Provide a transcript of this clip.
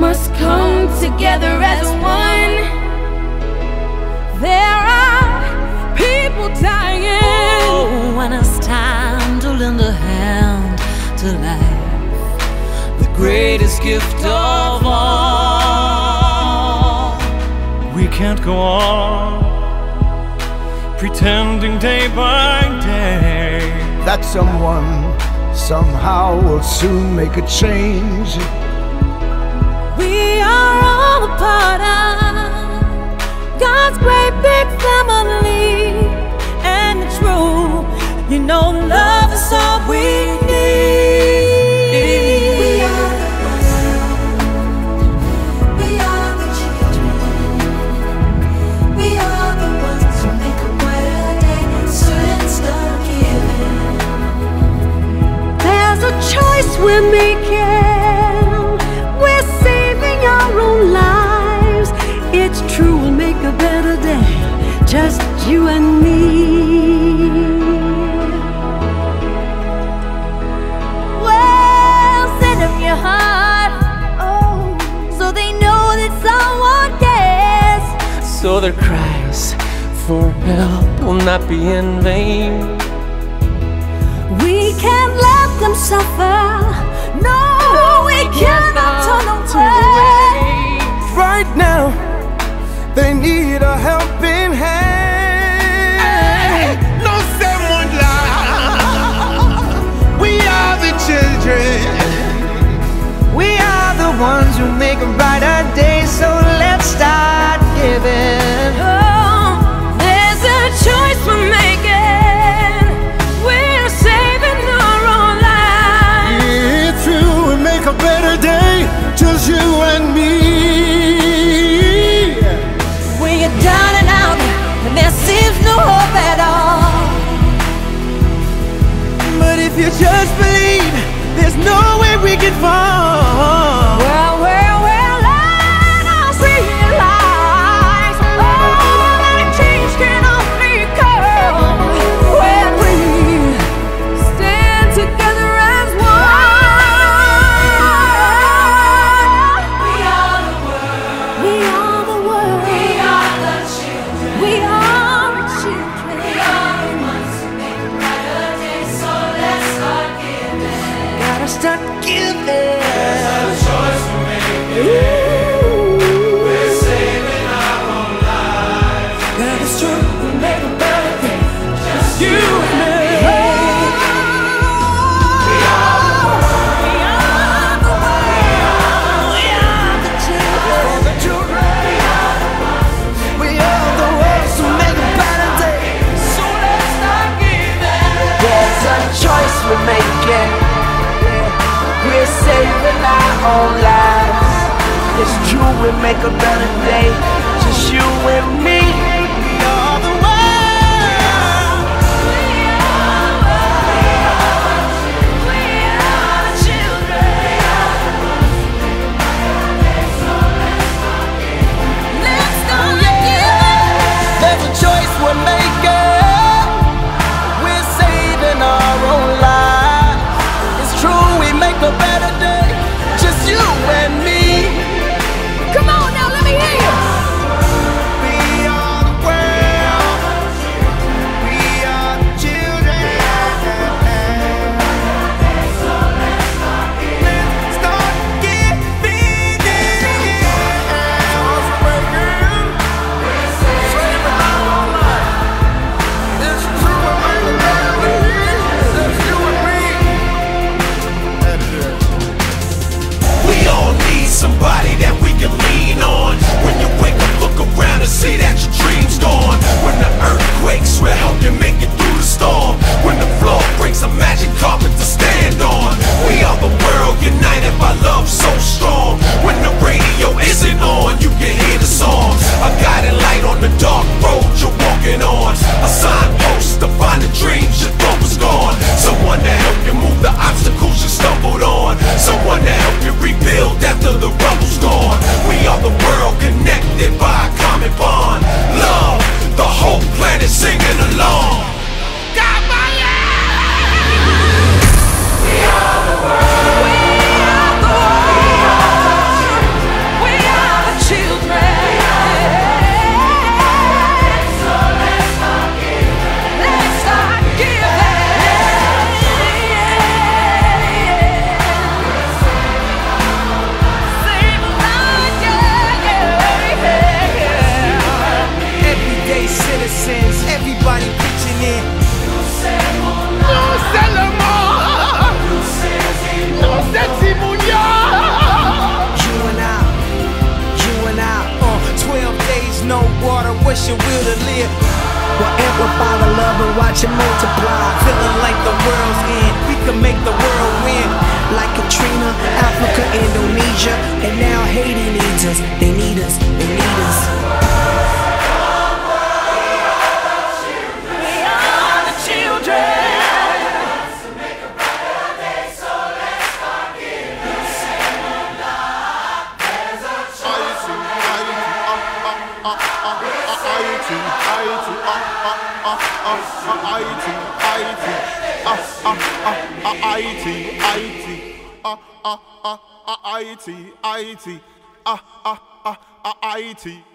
must come together as one. There are people dying. Oh, when it's time to lend a hand to life, the greatest gift of all. We can't go on pretending day by day that someone somehow will soon make a change. We are all a part of God's great big family, and it's true, you know, love is all we need. We are the world, we are the children, we are the ones who make a brighter day, so let's start giving. There's a choice we're making, we're saving our own lives. It's true, we'll make a better day, just you and me. Well, send them your heart, oh, so they know that someone cares. So their cries for help will not be in vain. We can't let them suffer, no, we cannot turn away. Right now, they need a helping hand. No someone lie. We are the children. We are the ones who make a brighter day, so let's start giving. Oh, there's a choice we're making, we're saving our own lives. It's true, we make a better day, just you and me. When you're down and out and there seems no hope at all, But if you just believe, there's no way we can fall. well, let us realize, oh, that change can only come when we stand together as one. We are the world, we are the world, we are the children, we are the children, we are the ones who make a brighter day, so let's start giving. Gotta start giving. There's a choice we're making. We're saving our own lives. God is true, we make a better day, Just you and me. We are the world. We are the world, we are the children. For the children, we are the ones who make a better day. So let's start giving. There's a choice we're making. We're saving our own lives. It's true, we make a better day, just you and me. We are the world. We are the children. Let's start giving. There's a choice we're making. We're saving our own lives. It's true, we make a better day, just you and me. Come on now, let me hear you. We are your will to live. We'll amplify the love and watch it multiply. Feeling like the world's end, we can make the world win. Like Katrina, Africa, Indonesia, and now Haiti needs us. They need us, they need us. We are the children. Haiti.